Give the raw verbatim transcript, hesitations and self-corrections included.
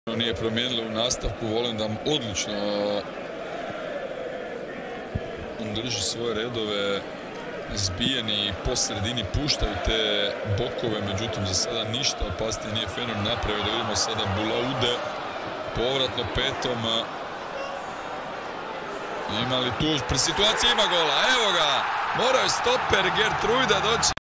Nije promijenilo u nastavku, Volendam odlično drži svoje redove, zbijeni i po sredini puštaju te bokove, međutim za sada ništa opasnije nije Fener napravio. Da vidimo sada Bulaude, povratno petom. Ima li tu pri situaciji, ima gola, evo ga, morao je stoper Gertruida doći.